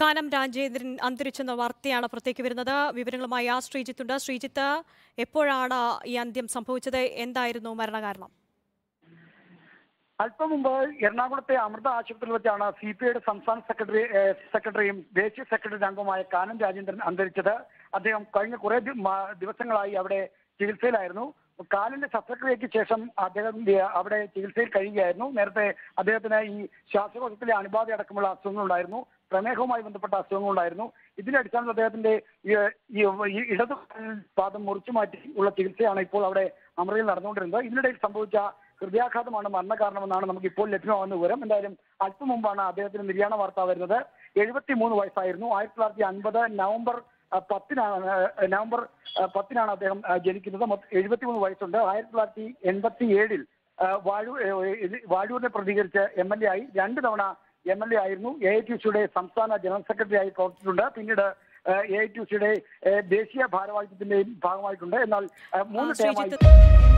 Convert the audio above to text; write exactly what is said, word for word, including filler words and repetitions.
കാനം രാജേന്ദ്രൻ അന്തരിച്ചെന്ന വാർത്തയാണ് പുറത്തേക്ക് വരുന്നത്. വിവരങ്ങളുമായി ആ ശ്രീജിത്തുണ്ട്. ശ്രീജിത്ത്, എപ്പോഴാണ് ഈ അന്ത്യം സംഭവിച്ചത്? എന്തായിരുന്നു മരണകാരണം? അല്പം മുമ്പ് എറണാകുളത്തെ അമൃത ആശുപത്രിയിൽ വെച്ചാണ് സി പി ഐയുടെ സംസ്ഥാന സെക്രട്ടറി സെക്രട്ടറിയും ദേശീയ സെക്രട്ടറി അംഗവുമായ കാനം രാജേന്ദ്രൻ അന്തരിച്ചത്. അദ്ദേഹം കഴിഞ്ഞ കുറെ ദിവസങ്ങളായി അവിടെ ചികിത്സയിലായിരുന്നു. കാലിന്റെ ശസ്ത്രക്രിയയ്ക്ക് ശേഷം അദ്ദേഹം അവിടെ ചികിത്സയിൽ കഴിയുകയായിരുന്നു. നേരത്തെ അദ്ദേഹത്തിന് ഈ ശ്വാസകോശത്തിലെ അണുബാധ അടക്കമുള്ള അസുഖങ്ങളുണ്ടായിരുന്നു, പ്രമേഹവുമായി ബന്ധപ്പെട്ട അസുഖങ്ങളുണ്ടായിരുന്നു. ഇതിന്റെ അടിസ്ഥാനത്തിൽ അദ്ദേഹത്തിന്റെ ഈ ഇടതു പാദം മുറിച്ചു മാറ്റി ഉള്ള ചികിത്സയാണ് ഇപ്പോൾ അവിടെ അമൃതയിൽ നടന്നുകൊണ്ടിരുന്നത്. ഇതിനിടയിൽ സംഭവിച്ച ഹൃദയാഘാതമാണ് മരണകാരണമെന്നാണ് നമുക്ക് ഇപ്പോൾ ലഭ്യമാകുന്ന വിവരം. എന്തായാലും അല്പം മുമ്പാണ് അദ്ദേഹത്തിന് നിര്യാണ വാർത്ത വരുന്നത്. എഴുപത്തി മൂന്ന് വയസ്സായിരുന്നു. ആയിരത്തി തൊള്ളായിരത്തി അൻപത് നവംബർ പത്തിനാണ് നവംബർ പത്തിനാണ് അദ്ദേഹം ജനിക്കുന്നത്. എഴുപത്തിമൂന്ന് വയസ്സുണ്ട്. ആയിരത്തി തൊള്ളായിരത്തി എൺപത്തി ഏഴിൽ വാഴൂർ വാഴൂരിനെ പ്രതികരിച്ച് എം എൽ എ ആയി രണ്ട് തവണ എം എൽ എ ആയിരുന്നു. എ ഐ ടി സിയുടെ സംസ്ഥാന ജനറൽ സെക്രട്ടറി ആയി പ്രവർത്തിച്ചിട്ടുണ്ട്. പിന്നീട് എ ഐ ടി സിയുടെ ദേശീയ ഭാരവാഹിത്വത്തിന്റെയും ഭാഗമായിട്ടുണ്ട്. എന്നാൽ മൂന്ന് ടൈമായി